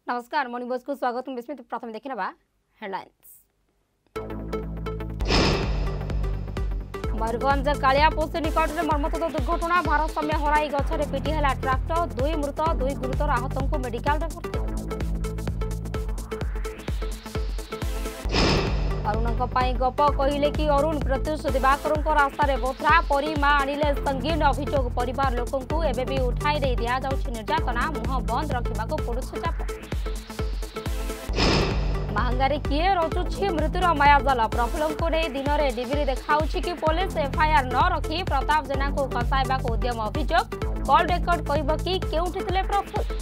नमस्कार morning boss को स्वागत विस्मित प्रथम देखिनबा हेडलाइंस। मयूरभंज कालियापोस्ट निकट में मर्मन्तुद दुर्घटना भारसाम्य हराई गछरे पिटी हला ट्रैक्टर 2 मृत 2 गुरुतर आहतों को मेडिकल रे भर्ती। अरुणक पाई गप कहिले कि अरुण प्रत्युष दिवाकर रास्ता रे बोथरा परी मां आनिले संगीन अभियोग परिवार लोकन को एबे भी उठाई दे दिया जाउछि निर्यातना मुह बंद रखिबा को पड़ुछि चाप। महंगारे किए रचुछि मृत्युर मायाजाल प्रफुल्ल को नहीं दिन में डिग्री देखाउछि कि पुलिस एफआईआर न रखी प्रताप जेना को कसाइबा को उद्यम अभियोग कॉल रेकर्ड कहब कि केउठी थिले प्रफुल्ल।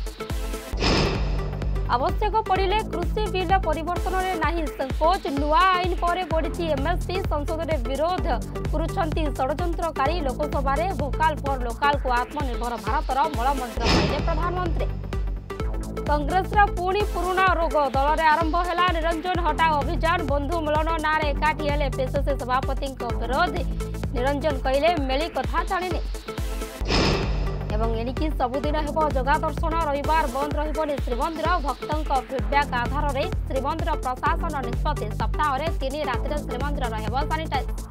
आवश्यक पड़िले कृषि बिल परिवर्तन में नहीं संकोच नुआ आईन पर बढ़ी एमएसपी संसद में विरोध करुछंती षड्यंत्रकारी लोकसभा रे भोकाल फॉर लोकाल को आत्मनिर्भर भारतर मूलमंत्र कहले प्रधानमंत्री। कांग्रेस पुणी पुराना रोग दल में आरंभ है निरंजन हटाओ अभियान बंधु मिलन ना एकाठी हेले पीसीसी सभापति विरोध निरंजन कहले मेली कथा जाने एवं एणिकी सबुदिन हेब जगा दर्शन रविवार बंद रही श्रीमंदिर भक्तों फीडब्याक आधार में श्रीमंदिर प्रशासन निष्पत्ति सप्ताह 3 राति श्रीमंदिर हेब सानिटाइज।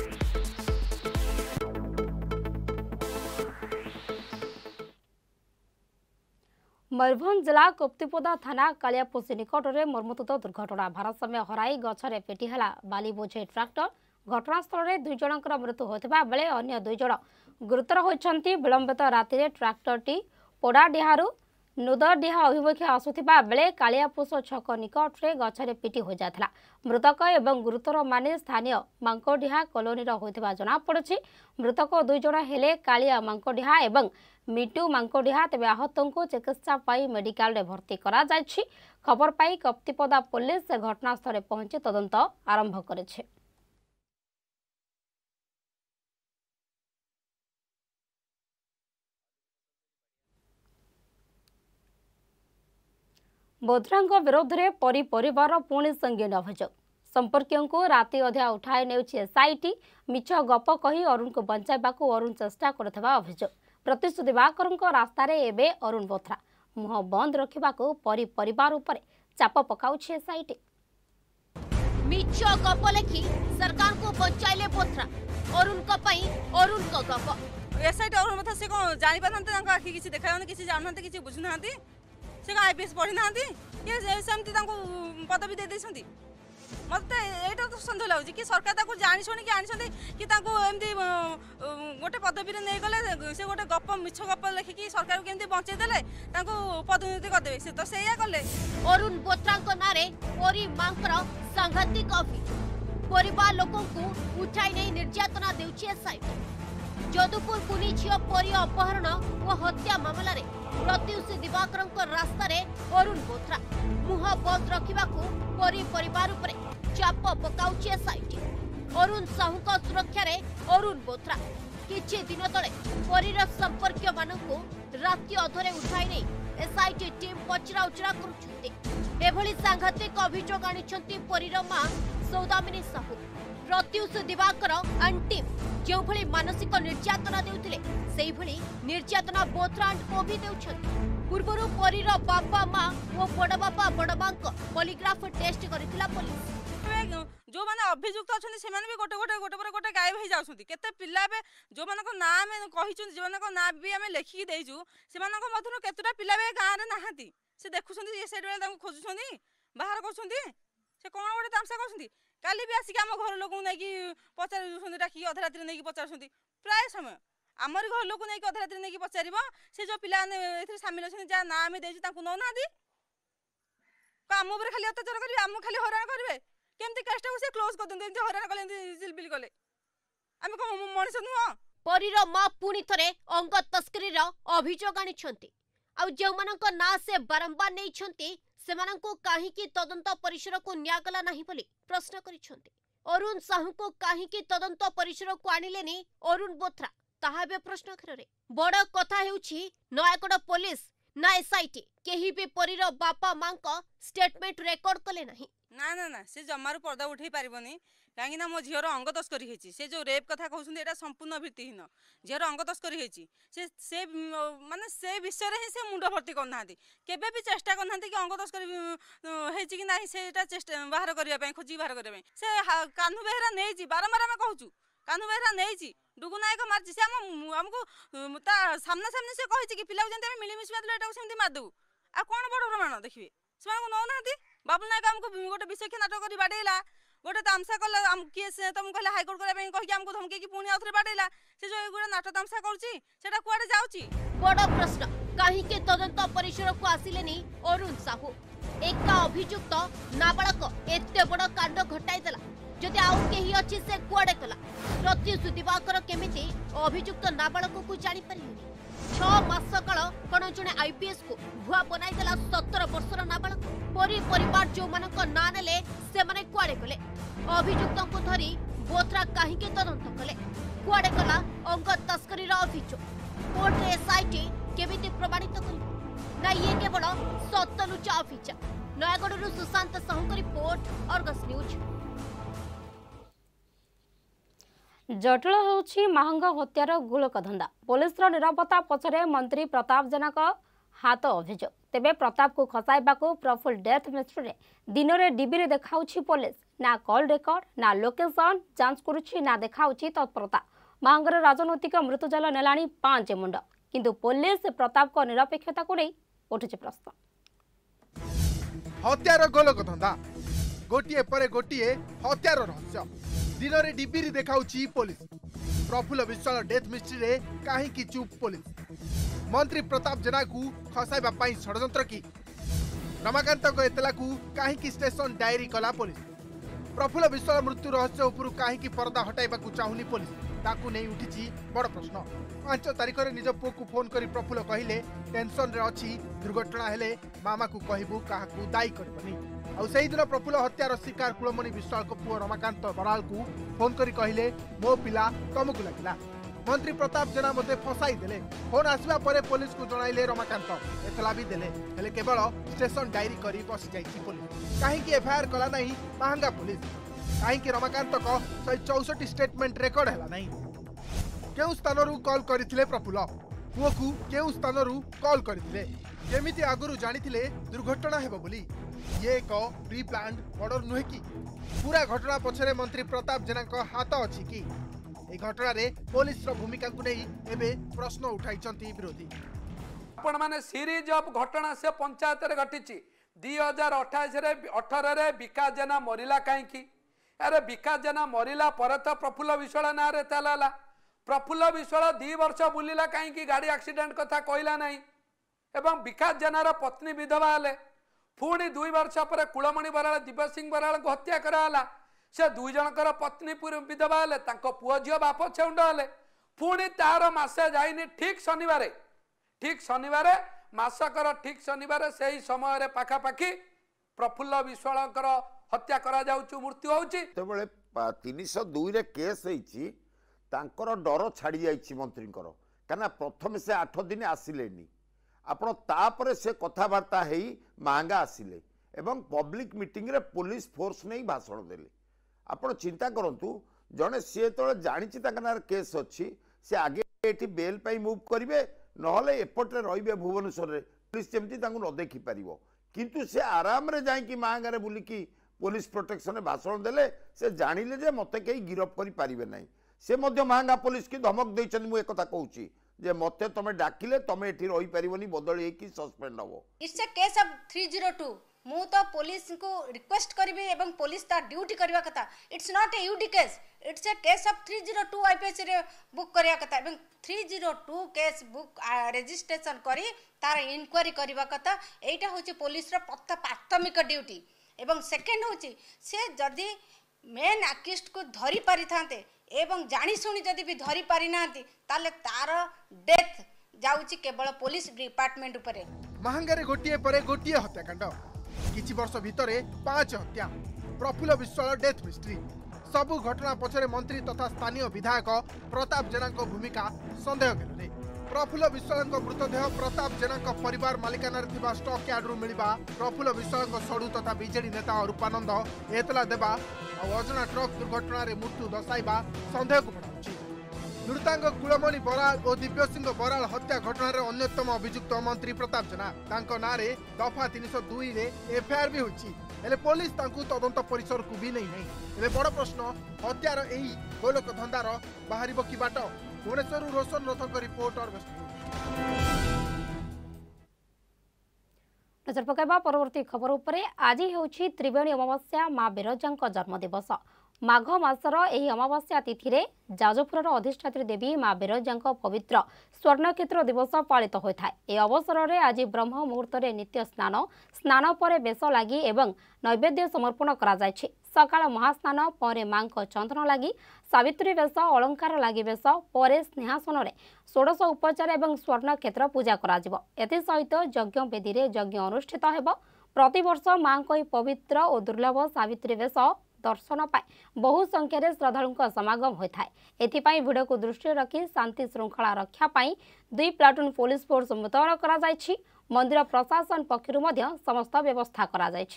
मयूरभंज जिला कप्तिपदा थाना कालियापोस्ट निकट में मर्मन्तुद दुर्घटना भारसाम्य हराई गछरे पिटी हला बाली बोझे ट्रैक्टर घटनास्थल में 2 जनकर मृत्यु होता बेले अन्य 2 जन गुरुतर होती। विलंबित राति में ट्रैक्टरटी पोड़ाडीहारू नुदरडीहा अभिमुखे आसुथिबा बेले कालियापोस्ट छक निकट में गछरे पिटी हो जाता। मृतक एवं गुरुतर माने स्थानीय मांकोडीहा कॉलोनी होता जनापड़ी। मृतक 2 जन हेले कालिया मांकोडीहा एवं मिटू मांकोडीहा तेज आहतों को चिकित्सा पाई मेडिकल रे भर्ती करा जायछि। खबर पाई कप्तिपदा पुलिस घटनास्थल पहुंची तदंत आरंभ करेছে। बोधरांग विरोध में परिवार पुणी संगीन अभियोग संपर्कियों को राति अधा उठाई नेउछि एसआईटी मिछ गप कही अरुण को बंचाइबा को अरुण चेष्टा करथबा अभियोग। प्रत्युष दिवाकर रास्ता रे एबे अरुण बोथरा मुह बंद रखिबा को परिवार ऊपर चाप पकाउछि एसआईटी। मिछ गप लेखि सरकार को बंचाइले बोथरा अरुण को पई अरुण को गप एसआईटी अरुण बोथरा से को जानि पानते तांको आखि किछि देखायन किछि जाननते किछि बुझुनांती से आईपीएस पढ़ी ना ये सेमती पदवी दे देछंती। मत एटा तो सन्देह लाଗୁଛି कि सरकार ताको जानि सुनि कि आनिसंती कि ताको एमती गोटे पदवी रे नै गले से गोटे गप मिछ गप लेखि कि सरकार को केमती बंचाई देले ताको पदोन्नति कर देबे से तो सेया करले। अरुण बोत्रांको नारे परी मांकर सांघातिक परिवार लोकों को उठाई नै निर्यातना देउछि एसआईटी। जदुपुर पुनी झियो परी अपहरण और हत्या मामला रे प्रत्युष दिवाकर रास्ता रे अरुण बोथरा मुह बंद रखा परी परिवार उपरे चाप पकाउछि एसआईटी। अरुण साहू सुरक्षा रे अरुण बोथरा किछि दिन तले परीर संपर्क मानकु राति अधरे उठाई नै एसआईटी टीम पचरा उचरा करुछन्ति। एभली सांघातिक अभियोग आनिछन्ति परीर मां सौदामिनी साहू। प्रत्युष दिवाकर अंतिम जो भली मानसिक निर्यातना देउथिले सेही भली निर्यातना बोथरा को भी देउछन्ति। पूर्वरु परीर बापा मां और बड़ बापा बड़ मांक पॉलीग्राफ टेस्ट करिथिला पुलिस। जो माने अभियुक्त अछन्ति से माने भी गोटे पर गोटे गायब हो जाउछन्ति। केते पिल्ला बे जो मानको नाम कहिछन्ति जो मानको नाम भी हमें लेखि देइजु से मानको मधुर केतुटा पिल्ला बे गां रे नाहांती से देखुछन्ति ये साइड वाला ताको खोजुछन्ति बाहर करछन्ति से कोन गोटे तामसा करछन्ति। काली भी आसिक आम घर लोक नहीं पचार डाक अध राति नहीं पचार प्राय समय आमर घर लोक नहीं अध राति नहीं पचार से जो पिला सामिल अच्छे जहाँ ना आम देना नौना आम खाली अत्याचार करेंगे आम खाली हराण करेंगे केमती केसटा को क्लोज कर दिंते हराण कले जिलबिल कले आम कौन मनीष नुह। परीर मां पुणी थरे अंग तस्करीर अभियोग आनिछन्ति आ जो मानक ना से बारंबार नैछन्ति सेमानंको काहीकि तदंत परिसर को न्यागला नहीं बोली प्रश्न करिछन्ति। अरुण साहू को काहीकि तदंत परिसर को आनिलेनी अरुण बोथरा ताहा बे प्रश्न घरे बड़ कथा हेउछि नयागढ़ पुलिस ना एसआईटी केही भी परीर बापा मां को स्टेटमेंट रेकॉर्ड कले नहीं। ना ना ना से जमारू पर्दा उठे पारिबनी कहीं मो झीर अंग तस्करी होती से जो रेप कथा कहते हैं संपूर्ण भित्तिहीन झीर अंग तस्करी होती से माने से विषय में से मुंड भर्ती करना केबे भी चेष्टा करना कि अंग तस्करी होती कि नहीं से चेष्टा बाहर करने खोजी बाहर करने से कान्हू बेहरा नहीं बारंबार आम कहूँ कान्हू बेहरा नहीं डुगु नायक मार्च से आमको सामना सामने से कही कि पिला जमी मिलमिशा सेमती मारदेबू आ कौन बड़ प्रमाण देखिए से नौना बाबुल नायक आमको गोटे विषय नाटक कर बाड़ेला गोटे तामसा कला किए से तुम कहले हाईकोर्ट करने कही आमको धमकी पुणी आउथरे बाड़ेला से जो गोटे नाट तामसा करुच्ची सेटा कुआडे जाउची बड़ प्रश्न कहीं तदंत परिसर को आसिलेनी अरुण साहू एका अभियुक्त नाबालक एते बड़ कांड घटाई जदि आउ केही अछि से कुआडे कला प्रत्युष दिवाकर केमिति अभियुक्त नाबालक को जानी परिबनी 6 मास काल कोन जने आईपीएस को भुआ बनाई देला 17 वर्षर नाबालक परिवार जो मानक ना नेले से माने कुआडे कले अभियुक्त को धरी बोथरा काहे के तदंत कले कुआडे कला अंग तस्करी रो अभियोग कोर्ट रे एसआईटी केमिति प्रमाणित करिबो ना ये केवल सतलुचा अभिचा नयागढ़ सुशांत साहू की रिपोर्ट अर्गस न्यूज। जटिल होउछि महंगा हत्यार गुलक धंदा पुलिस निरापत्ता पछरे मंत्री प्रताप जेना हाथ अभियोग तेबे प्रताप को खसाइबा को प्रफुल डेथ मिस्ट्री दिन में डिबी देखाउछि पुलिस ना कॉल रेकर्ड ना लोकेशन जांच करुछि ना देखाउछि तत्परता महंगर राजनैतिक मृत्युजल नेलाणी 5 मुंड किंतु पुलिस प्रताप को निरपेक्षता को नहीं उठुछि प्रश्न। हत्यार गोलक धंदा गोटिए परे गोटिए हत्यार रहस्य दिन में डिबी देखाउछि police Prafulla Biswal death mystery रे काहे की चुप पुलिस मंत्री प्रताप जेना को खसाइबा पई षडयंत्र की रमाकांत को एतला को काहे की स्टेशन डायरी कला पुलिस प्रफुल्ल विश्वाल मृत्यु रहस्य उपरु काहे की पर्दा हटाइबा को चाहुनी पुलिस ताकू नहीं उठिछि बड़ प्रश्न। 5 तारिख रे निज पुओ को फोन करी प्रफुल्ल कहिले टेंशन रे अछि दुर्घटना हेले मामा को कहबू काहाकू दायी करबनी आ सही दिन प्रफुल्ल हत्यार शिकार कुलमणि विश्वाल को पुओ रमाकांत बराल को फोन करी कहिले मो पिला तुमको लगिला मंत्री प्रताप जेना मते फसाई देले फोन आसवा परे पुलिस को जणाइले रमाकांत एतला भी देले हेले केवल स्टेशन डायरी करी बस जाईछि पुलिस काहे की एफआईआर कला नहीं महंगा पुलिस काहे की रमाकांत को 164 स्टेटमेंट रेकॉर्ड हैला नहीं केउ स्थान रु कॉल करथिले प्रफुल्ल पुओ को केउ स्थान रु कॉल करथिले केमिति आगुरु जानिथिले दुर्घटना हेबो बोली ये एक प्री प्लान्ड मर्डर नुहे कि पूरा घटना पछरे मंत्री प्रताप जेना को हाथ अछि कि ए घटना रे पुलिस रो भूमिका को नहीं एबे प्रश्न उठाइचंती विरोधी आपण माने सीरीज ऑफ घटना से पंचायत रे घटिछि 2028 रे 18 रे विकास जेना मरिला काहे की अरे विकास जेना मरिला पर तो प्रफुल्ल विश्वाल ना रे चलाला प्रफुल्ल विश्वाल 2 वर्ष बुलिला काहे की गाड़ी एक्सीडेंट कथा कहला नहीं एवं विकास जेनार पत्नी विधवा हेले पुणी 2 वर्ष पर कुलमणि बराल दिव्य सिंह बराल को हत्या कराला से 2 जनकर पत्नी विधवा हेले पुओ झील बाप छेउंड हेले पुणी तार मासे जाइनी ठीक शनिवार मासकर ठीक शनिवार से ही समय पाखापाखि प्रफुल्ल विश्वाल हत्या करा जाउछु मृत्यु होउछि तेबेले 302 रे केस होइछि तांकर डर छाड़ी जाइछि मंत्रीकर काना प्रथम से 8 दिन आसिलेनी आपण तापरे से कथावार्ता हेई महंगा आसिले एवं पब्लिक मीटिंग रे पुलिस फोर्स नहीं भाषण देले आपण चिंता करंतु जने से तो जानिछि ताकनार केस अछि से आगे एठी बेल पई मूव करिवे नहले एपटे रहिबे भुवनेश्वर रे पुलिस जेमति तांगु न देखि परिबो किंतु से आराम रे जाई कि महंगा रे बुली की पुलिस प्रोटेक्शन भाषण देले से जानिले जे मते केही गिरफ करि परिबे नाही से मध्य महंगा पुलिस की धमक दैछन मु एक कथा कहूची जे मते तमे डाकिले तमे एठी रहि परिबोनी बदली की सस्पेंड हबो इट्स अ केस ऑफ 302 मु तो पुलिस को रिक्वेस्ट करबे एवं पुलिस ता ड्यूटी करबा कथा it's not a UD case it's a case of 302 IPS रे बुक करिया कथा एवं 302 केस बुक रजिस्ट्रेशन करी तार इंक्वायरी करबा कथा एटा होची पुलिस रो प्राथमिक ड्यूटी एवं सेकंड होची से जदी मेन अक्यूज्ड को धरी पारि थांते एवं जानी सुनी जदी भी धरी पारि नांती ताले तार डेथ जाउची केवल पुलिस डिपार्टमेंट उपरे महंगारे गोटिए परे गोटिए हत्याकांड किछि वर्ष भितरे 5 हत्या प्रफुल्ल विश्वाल डेथ मिस्ट्री सबु घटना पछरे मंत्री तथा स्थानीय विधायक प्रताप जेना को भूमिका संदेह केले प्रफुल्ल विश्वाल मृतदेह प्रताप जेना परिवार मालिकानार थिबा स्टॉक यार्डरू मिलिबा प्रफुल्ल विश्वाल सड़ू तथा बीजेडी नेता रूपानंद एतला देवा और अजना ट्रक दुर्घटना रे मृत्यु दर्शाइबा संदेह को बढ़ाउछि। मृतांग कुलमणि बराल और दिव्य सिंह बराल हत्या घटनार अन्यतम अभियुक्त मंत्री प्रताप जेना तांको नारे दफा 302 रे एफआईआर भी होछि। हेले पुलिस तांकु तदंत परिसर को भी नहीं। एबे बड़ प्रश्न हत्यार एही गोलक धंदार बाहरिबो कि बाट। भुवनेश्वर रोशन रथक रिपोर्ट और नजर पकाइबा परवर्ती खबर उपरे। आज हेउछि त्रिवेणी अमावास्या मां बिरजांक जन्म दिवस। माघ मासर एही अमावास्या तिथि रे जाजपुरर अधिष्ठात्री देवी मां बिरजांक पवित्र स्वर्णक्षेत्र दिवस पालित होता है। ए अवसर में आज ब्रह्म मुहूर्त नित्य स्नान पर बेश लगी एवं नैवेद्य समर्पण करा जायछि। सकाळ महास्नान पर मां चंदन लगी सावित्री बेश अलंकार लगी बेश पर स्नेहासन में 16 उपचार एवं स्वर्णक्षेत्र पूजा करा एथि सहित यज्ञ वेदी में यज्ञ अनुष्ठित हेब। प्रतिवर्ष मां पवित्र और दुर्लभ सावित्री बेश दर्शन पाई बहु संख्यार श्रद्धालुं समागम होता है। एथिपाई भिड़ को दृष्टि रखी शांति श्रृंखला रक्षा पाई 2 प्लाटून पुलिस फोर्स मुतयन करा जायछि। मंदिर प्रशासन पक्षरु मध्य समस्त व्यवस्था करा जायछि।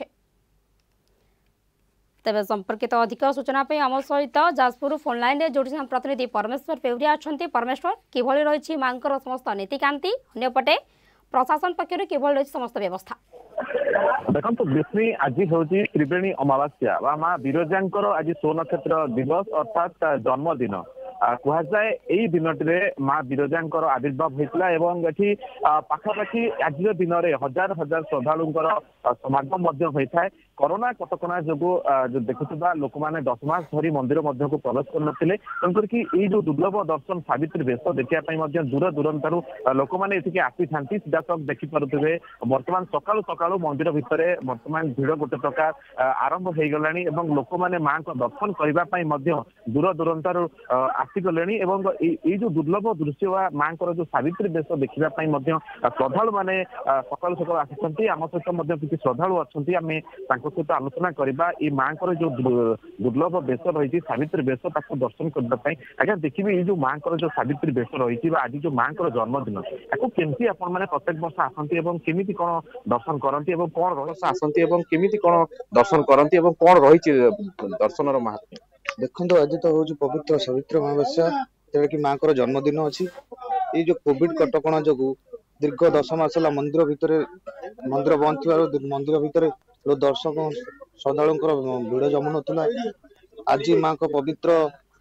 तेज संपर्कित अधिक सूचना पे आम सहित जाजपुर फोन लाइन में जोड़ी प्रतिनिधि परमेश्वर पेउरिया अच्छा। परमेश्वर किभଳି रही मांकर समस्त नीतिकांति अन्यपटे प्रशासन पक्षर किभଳି रही समस्त व्यवस्था? देखो विष्णु आज हूँ त्रिवेणी अमावास्या मां बिरजांकर आज स्वर्णक्षेत्र दिवस अर्थात जन्मदिन कहुए। यही दिन मां बिरजांकर आविर्भाव होता है। पाखापाखि आज दिन में हजार हजार श्रद्धालुं समागम होता है। कोरोना कटकणा जो देखुवा लोक मैंने 10 मास धरी मंदिर को प्रवेश करते तेणुकि ये जो दुर्लभ दर्शन सावित्री बेश देखा दूर दूरांतर लोक मैंने आसी था सीधासख देखिपे। बर्तमान सकालू सकालू मंदिर भितर बर्तमान भिड़ गोटे प्रकार आरंभ हो गला लोक मैंने मां को दर्शन करने दूर दूरांतर आसीगले। ये जो दुर्लभ दृश्य मां जो सावित्री बेश देखा श्रद्धालु मैंने सकालू सकालू आसी आम सहित किसी श्रद्धालु अच्छा आम सहित आलोचना करवा ये मां जो दुर्लभ बेश रही सावित्री बेश दर्शन करने। आज्ञा देखिए ये जो मां जो सावित्री बेश रही आज जो मां जन्मदिन आपको केमती आप प्रत्येक वर्ष आसती केमी कौन दर्शन करती कौन रस आसती केमी कौन दर्शन करती कौन रही दर्शन महात्म्य? देखो आज तो हूँ पवित्र सावित्री अमावास्या जेटा कि माँ जन्मदिन अच्छी। ये जो कोविड कटकणा जो दीर्घ 10 मास मंदिर भितर मंदिर बंद थी मंदिर भितर दर्शक श्रद्धालुं भिड़ जमु ना। आज माँ को पवित्र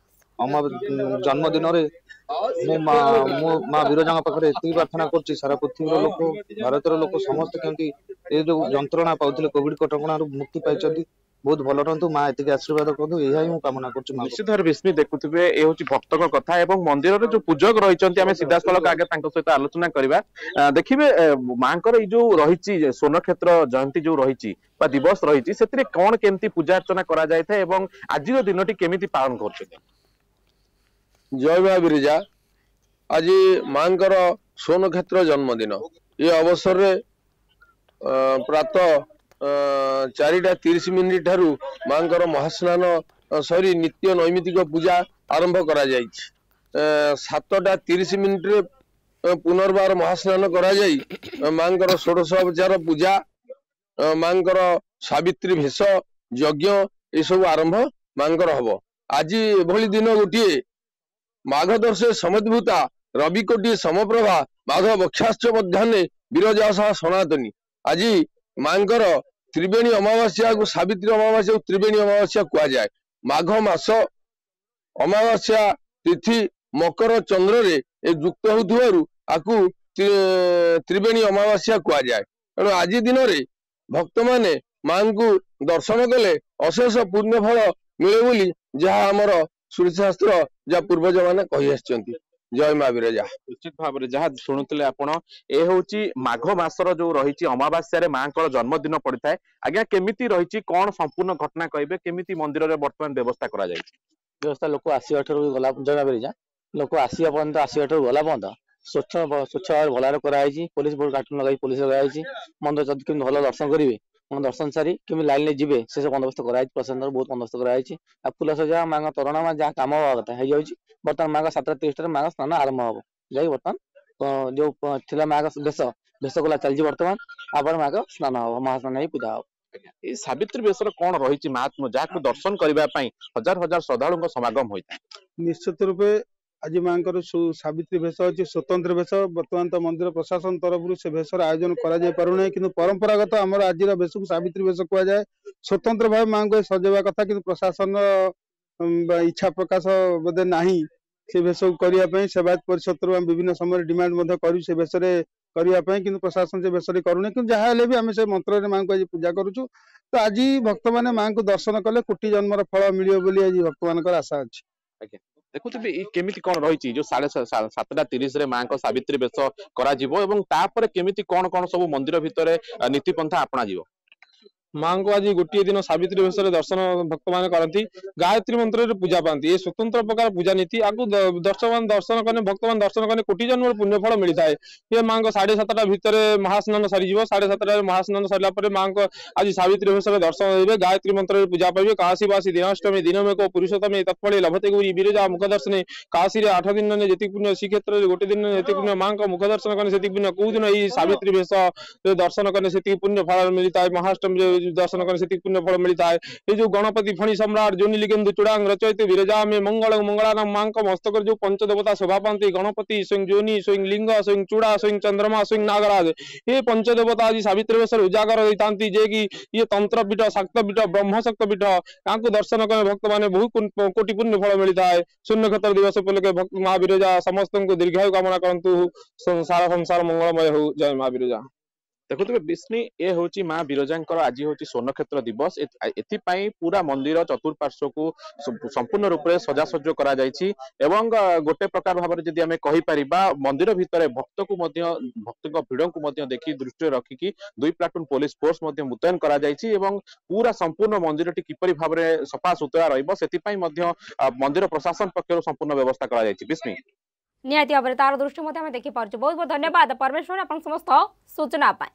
जन्मदिन माँ बिरजा पाखे एति प्रार्थना कर सारा पृथ्वी लोक भारत लोक समस्त केमती ये जो जंत्रणा पाते कोविड कटकणा मुक्ति पाई बहुत भल रहा माँ एति आशीर्वाद करूँ यही कामना कर। निश्चित भाव विष्णु देखुए ये हूँ भक्त कथा और मंदिर जो पूजक रही सीधा सड़क आगे सहित आलोचना करवा। देखिए माँ जो रही स्वर्णक्षेत्र जयंती जो रही दिवस रही से कौन केमती पूजा अर्चना करा जाए आज दिन केमी पालन कर? जय मां बिरजा आज मां स्वर्णक्षेत्र जन्मदिन ये अवसर प्रातः 4:30 ठारू मां महास्नान सरी नित्य नैमितिक पूजा आरंभ करा जायछि। 7:30 रे पुनर्बार महास्नान करा जाई मां 16 उपचार पूजा मां सावित्री भेष यज्ञ ये सब आरंभ मां हब। आज एभली दिन गोटे माघ दर्शे समुद्भूता रवि कोटि समप्रभा माघ बक्षाश्च मध्याह्ने बिरजा सनातनी। आज मांकर त्रिवेणी अमावास्या को सावित्री अमावास्या त्रिवेणी अमावास्या कहा जाए। माघ मास अमावास्या तिथि मकर चंद्र रे युक्त होथुवारु त्रिवेणी अमावास्या कहा जाए। तेणु आज दिन में भक्त माने मां को दर्शन कले अशेष पुण्य फल मिले बोली जहाँ आमर सूर्यशास्त्र जहाँ पूर्वज मैंने कही आसचंती। जय मां बिरजा। निश्चित भाव में जहाँ शुणुते आपण ए हूँ माघ मासर जो रही अमावास्या मां जन्मदिन पड़ता है। आज्ञा केमिति रही कौन संपूर्ण घटना कहे केमिति मंदिर में बर्तमान व्यवस्था करा जाए? व्यवस्था लोक आसवा गला जय मां बिरजा लोक आसवा पर्यंत आसवा गला पर्यंत स्वच्छ स्वच्छ भल कराई पुलिस बोर्ड कार्टून लगे पुलिस लगाई मंदिर जब कमी भल दर्शन करेंगे दर्शन सारी कमी लाइन में जीवे से सब बंदोबस्त कराई प्रशासन बहुत बंदोबस्त कराई। फुल सजा माँ तोरण जहाँ कम हवा कथा हो बर्तमान माँ 7:30 माँ स्नान आरंभ हम जा बर्तमान जो थिला माँ बेश बेश कला चलती बर्तमान आपण माँ स्नान हम महास्नान ही पूजा हम सावित्री बेशर कौन रही महात्मा जहाँ दर्शन करने हजार हजार श्रद्धालु समागम होता है निश्चित रूपे आज माँ सावित्री भेष अच्छी स्वतंत्र भेष बर्तमान तो मंदिर प्रशासन तरफ से भेषर आयोजन करूना कि परंपरागत आम आज भेष को सावित्री भेष कहुए स्वतंत्र भाव माँ को सजेवा कथा कि प्रशासन इच्छा प्रकाश बोधे ना से भेष को करने सेवायत परिषद तरफ विभिन्न समय डिमांड करूँ से भेष करने कि प्रशासन से भेष करूना कि जहाँ भी आम से मंत्र माँ को आज पूजा करुचु तो आज भक्त मैंने माँ को दर्शन कले कोटि जन्मर फल मिले बोली आज भक्त मान आशा अच्छी देखुते केमिति कौन रही जो 7:30 रे माँ को सावित्री बेश कर केमिति कौन कौन सब मंदिर भितर नीतिपंथा अपना जीवो माँ को आज गोटे दिन सावित्री बेश दर्शन भक्त मान करती गायत्री मंत्र पूजा पाती ये स्वतंत्र प्रकार पूजा नीति आपको दर्शन करने भक्त मान दर्शन करने कोटि जन्म पुण्यफल मिलता है ये माँ को 7:30 भितर महास्नान सरी 7:30 महास्नान सरला माँ को आज सावित्री बेश दर्शन देवे गायत्री मंत्र पूजा पाइबे काशी बासी दिनाष्टमी दिन में को पुरुषोत्तम तत्फल लभते गौरी विरजा मुख दर्शन काशी 8 दिन जी पुण्य श्रीक्षेत्र गोटे दिन जी पुण्य माँ को मुख दर्शन करने से पुण्य कौ दिन ये सावित्री बेश दर्शन करने से पुण्य फल मिलता है महाअष्टमी दर्शन करने से पुण्य फल मिलता है ये जो गणपति फणी सम्राट जोनि लिगेन्दु चूड़ांग रचयित विरजा में मंगल मंगलानाम माँ का मस्तक जो पंचदेवता शोभा पाती गणपति स्वयं जोनि स्वयं लिंग स्वयं चूड़ा स्वयं चंद्रमा स्वयं नागराज ये पंचदेवता आज सावित्री बेश उजागर होता जे कि ये तंत्रपीठ शाक्तपीठ ब्रह्मशक्तपीठ यहाँ दर्शन करने भक्त मैंने बहुत कोटि पुण्य फल मिलता है शून्य क्षेत्र दिवस उपलक्षे भक्त माँ विरजा समस्त को दीर्घायु कामना करतु सारा संसार मंगलमय हो जय माँ विरजा देखुए विष्णु ये हूँ माँ विरजा आज हूँ स्वर्ण क्षेत्र दिवस एपाई पूरा मंदिर चतुर्पार्श्व को संपूर्ण रूप से सजासज कर गोटे प्रकार भाव में आम कहीपर मंदिर भितर भक्त को भक्त भिड़ को देखी दृष्टि रखिकी 2 प्लाटून पुलिस फोर्स मुतयन कर पूरा संपूर्ण मंदिर किपरि भाव में सफा सुतरा मंदिर प्रशासन पक्षर संपूर्ण व्यवस्था कर विष्णु निहाती भाव में तार दृष्टि देखी पार्छ बहुत बहुत धन्यवाद परमेश्वर आप समस्त सूचना पाए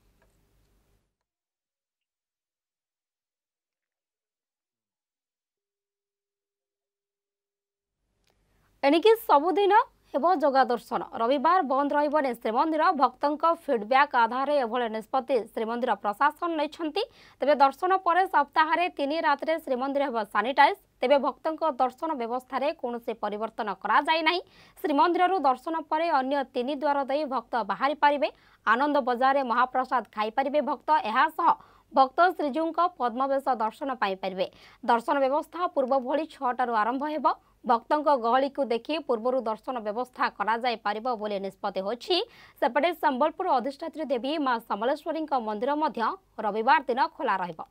एणिकी सबुदिन हेब जगा दर्शन रविवार बंद रही श्रीमंदिर भक्तों फीडबैक आधार एभली निष्पत्ति श्रीमंदिर प्रशासन नहीं तेबे दर्शन पर सप्ताह 3 रात श्रीमंदिर हेब सानिटाइज तेबे भक्तों दर्शन व्यवस्था रे कौनसी परिवर्तन करा जाय नाही श्रीमंदिर दर्शन पर अन्य 3 द्वार दे भक्त बाहरी पारिबे आनंद बजार महाप्रसाद खाई पारिबे भक्त एहा सह भक्त श्रीजीव पद्मवेश दर्शन पाई पारिबे दर्शन व्यवस्था पूर्व भली 6 आरंभ हेब भक्तों गहली को देखि पूर्व दर्शन व्यवस्था करा जाय पारिबो बोले निष्पत्ति होछि सेपटे संबलपुर अधिष्ठात्री देवी मां समलेश्वरी मंदिर मध्य रविवार दिन खोला रहिबो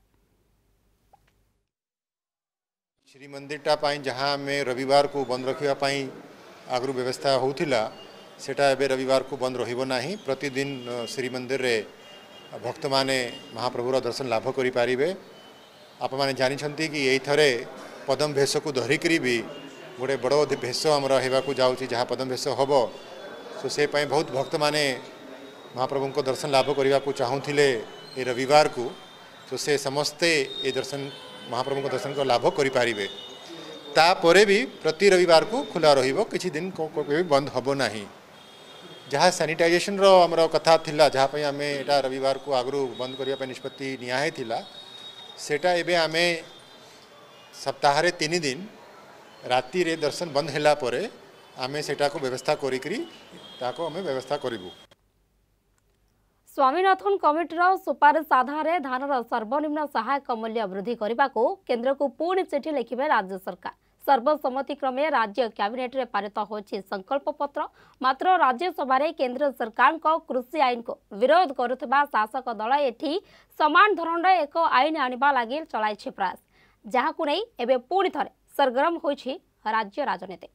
श्री मंदिरटा जहाँ आम रविवार को बंद रखापी आगु व्यवस्था होता सेटा एबे रविवार को बंद रहा प्रतिदिन श्री मंदिर रे भक्त माने महाप्रभुर दर्शन लाभ करें आप मैंने जानते कि यही थे पदम भेष को धरिकी भी गोटे बड़ भेष आमर होगा जाऊँगी जहाँ पदम भेष हम सो से बहुत भक्त माने महाप्रभु को दर्शन लाभ करने को चाहूले ये रविवार को तो से समस्ते ये दर्शन महाप्रभु को दर्शन को लाभ करें तापरे भी प्रति रविवार को खुला रही दिन भी बंद हम ना जहाँ सैनिटाइजेशन आमर कथा थिला जहाँ आम एटा रविवार को आगु बंद करने निष्पत्ति निया सेटा एबे आम सप्ताह 3 दिन राति रे दर्शन बंद होला परे आमे सेटा को व्यवस्था करिकरी ताको आमे व्यवस्था करिबु स्वामीनाथन कमिटीर सुपारिश आधार धानर सर्वनिम्न सहायक मूल्य वृद्धि करने को केन्द्र को पुणी चिठी लिखिबे राज्य सरकार सर्वसम्मति क्रमे राज्य कैबिनेट रे पारित होछि संकल्प पत्र मात्र राज्यसभा रे केंद्र सरकार को कृषि आईन को विरोध करुथबा शासक दल एठी समान धरण एक आईन आनिबा लागि चलाइछि प्रयास जहाकु नै एबे पुणी थरे सरगरम होछि राज्य राजनीति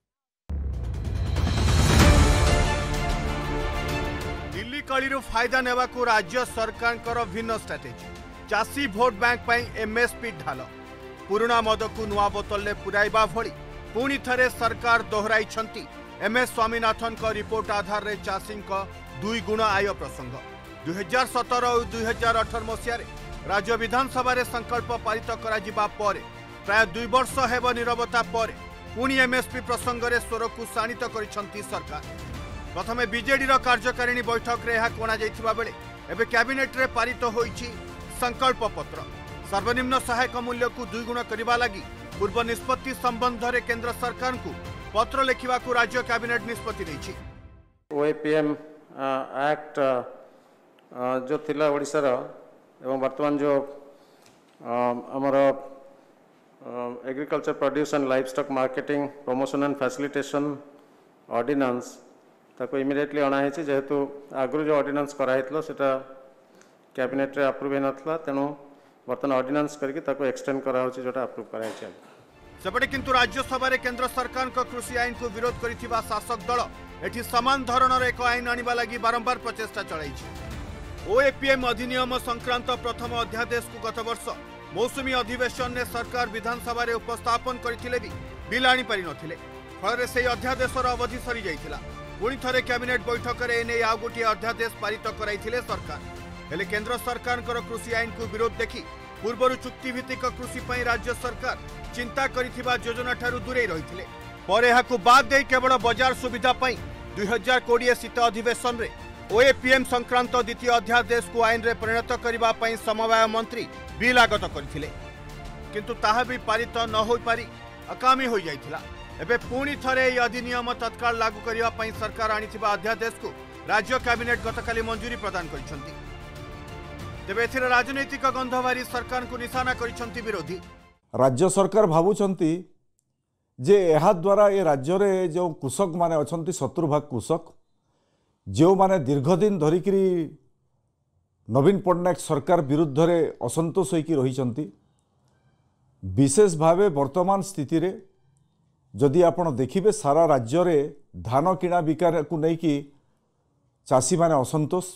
दिल्ली कलिरु फायदा नेबा को राज्य सरकार कर भिन्न स्ट्रेटेजी चासी भोट बैंक पई एमएसपी ढाल पुराना मद को नुआ बोतल पुराइबा भली पुणी थरे सरकार दोहराई एमएस स्वामीनाथन को रिपोर्ट आधार रे चाषी 2 गुण आय प्रसंग 2017 और 2018 मसीह राज्य विधानसभा रे संकल्प पारित करा प्राय 2 वर्ष हेब नीरवता पर पुणी एमएसपी प्रसंग रे स्वर को शाणित करिसंती सरकार प्रथमे बीजेडी कार्यकारिणी बैठक रे कोणा जाइथिबा बेले एबे कैबिनेट रे पारित होईछि संकल्प पत्र। सर्वनिम्न सहायक मूल्य को 2 गुण करबा लागि पूर्व निष्पत्ति संबंध रे केंद्र सरकार को पत्र लिखिबा को राज्य कैबिनेट निष्पत्ति दैछि। ओएपीएम एक्ट जो थिला ओडिसा रो एवं वर्तमान जो हमर agriculture produce and life stock marketing promotion and facilitation ordinance ताको इमिडिएटली अणा है जेहेतु आगु जो ऑर्डिनेंस कराइतलो सेटा कैबिनेट रे अप्रूव नथला तेणु वर्तमान ऑर्डिनेंस करके ताको एक्सटेंड करा होची जोटा अप्रूव कराइ छै। सेपटे किंतु राज्यसभा रे केंद्र सरकार को कृषि आईन को विरोध करिथिबा शासक दल एठी समान धरणर एक आईन आनिबा लागि बारंबार प्रचेष्टा चलाइछि। ओएपीएम अधिनियम संक्रांत प्रथम अध्यादेश को गत वर्ष मौसुमी अधिवेशन में सरकार विधानसभा रे उपस्थापन करथिले भी बिल आनी पारि नथिले। फल से अध्यादेशर अवधि सरी जाइथिला। पुणी थरे कैबिनेट बैठक रे एने आ गोटे अध्यादेश पारित कराइथिले सरकार। हेले केंद्र सरकार कृषि आईन को विरोध देखि पूर्वर चुक्तिभित्तिक कृषि पई राज्य सरकार चिंता करिथिबा योजना ठारू दूरे रहिथिले। पर एहाकु बाद दे केवल बाजार सुविधा पई 2020 शीत अधिवेशन रे ओएपीएम संक्रांत द्वितीय अध्यादेश को आईन रे परिणत करबा पई समवाय मंत्री बिल आगत करथिले किंतु ताहा भी पारित न होई पारि अकामी होई जाइथिला। एबे पुणी थरे এই अधिनियम तत्काल लागू करबा पई सरकार आनिथिबा अध्यादेश को राज्य कैबिनेट गतकाली मंजूरी प्रदान करिसंती। तेबे एथिरे राजनैतिक गंधवारी सरकार को निशाना करिसंती विरोधी। राज्य सरकार भावुचंती जे एहा द्वारा ए राज्य रे जो कृषक माने अछंती 70 भाग कृषक जो माने दीर्घदिन धरिकरी नवीन पट्टनायक सरकार विरुद्ध रे असंतोष होइकी रहिचंती। विशेष भावे वर्तमान स्थिति रे जदि आपण देखिबे सारा राज्य रे धान किणा बिकार को नेकी चासी माने असंतोष।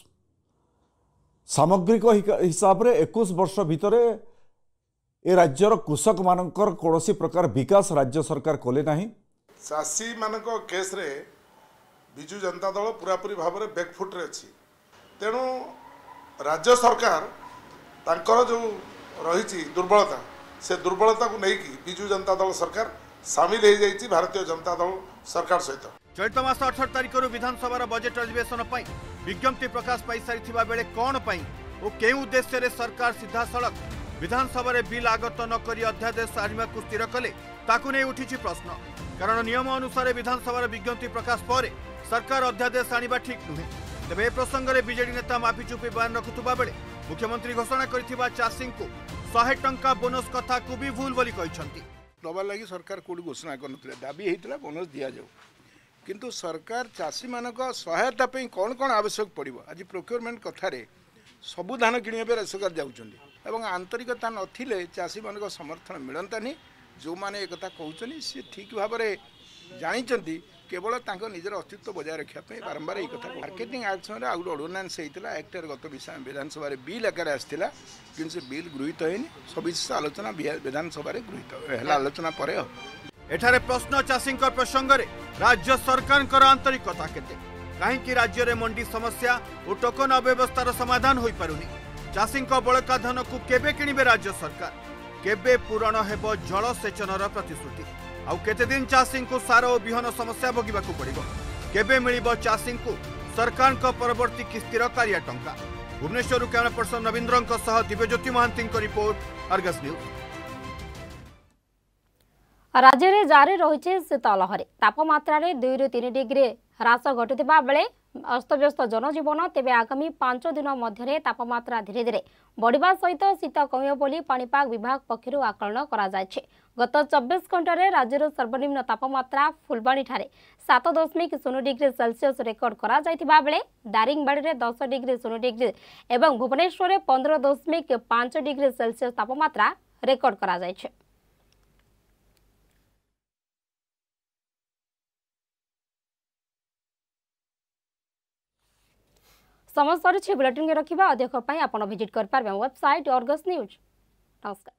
सामग्रिक हिसाब रे 21 वर्ष भितरे ए राज्यर कृषक मानकर कौनसी प्रकार विकास राज्य सरकार कले नाही। चाषी मानक केस रे बिजु जनता दल पूरापूरी भाव में बैकफुट रे अछि। तेणु राज्य सरकार तांकर जो रही दुर्बलता से दुर्बलता को लेकिन बिजु जनता दल सरकार सामिल हो जाइए भारतीय जनता दल सरकार सहित। चलित मास 18 तारिख विधानसभा बजेट अधिवेशन पर विज्ञप्ति प्रकाश पाई सारी बेले कौन पाई और केउ उद्देश्य रे सरकार सीधा सड़क विधानसभा रे बिल आगत न करी अध्यादेश आनिबा को स्थिर कले ताकू नहीं उठी प्रश्न। कारण नियम अनुसार विधानसभा विज्ञप्ति प्रकाश पर सरकार अध्यादेश आनिबा ठीक नुहे। तेबे ए प्रसंग में बीजेडी नेता माफिचुपी बयान रखुवा बेले मुख्यमंत्री घोषणा करथिबा चाषी को 100 टंका बोनस कथा को भी भूल बोली कहछंती। दबा लगी सरकार कोडी घोषणा करनथिले दाबी हेतिला बोनस दिया जाऊ किंतु सरकार चाषी मानक सहायता पे कौन कौन आवश्यक पड़िबो। आज प्रोक्योरमेंट कथा रे सबु धान किणिबे सरकार जाउछंती एवं आंतरिकता नथिले चाषी मानक समर्थन मिलंतानी। जो माने एक कथा कहउछनी से ठीक भाव रे जानिचंती केवल तांको निजर अस्तित्व बजाय रखा बारंबार एक कथा। मार्केटिंग एक्ट समय आउ गोटे ऑर्डिनेंस होता एक्टर गत विधानसभा बिल आकार आसाला कि से बिल गृहीत होनी सविशेष आलोचना विधानसभा गृहीत आलोचना पर। एठारे प्रश्न चाषी प्रसंग में राज्य सरकार आंतरिकता केते कहीं राज्य में मंडी समस्या और टोकन अव्यवस्थार समाधान हो पारुनी। चाषी बड़का धन को केबे किणिबे राज्य सरकार केबे पूरण हेबो जलसेचनर प्रतिश्रुति आउ केते दिन चाषी को सार और बिहन समस्या भोगिबा को पड़िबो केबे मिलिबो चाषी को सरकार को परवर्ती किस्तीर कारिया टंका। भुवनेश्वर कैमरा पर्सन रविंद्र सह Dibyajyoti Mohanty report Argus news. राज्य में जारी रही शीतलहरी तापमात्रा 2 ରୁ 3 डिग्री ह्रास घटुवा बेले अस्तव्यस्त जनजीवन। तेबे आगामी 5 दिन मध्य तापमात्रा धीरे धीरे बढ़िबा सहित शीत कमियो बोली पाणीपाग विभाग पक्षरु आकलन करा जायछि। गत 24 घंटे राज्यर सर्वनिम्न तापमात्रा फुलबाणी ठारे 7.0 डिग्री सेल्सियस रेकर्ड करा जायतिबा बेले दारिंगबाड़ी रे 10 डिग्री 0 डिग्री एवं भुवनेश्वर रे 15.5 डिग्री सेल्सियस तापमात्रा रेकर्ड करा जायछि। समस्त बुलेटिन के रखा अधिक आप विजिट कर पारे वेबसाइट अर्गस न्यूज। नमस्कार।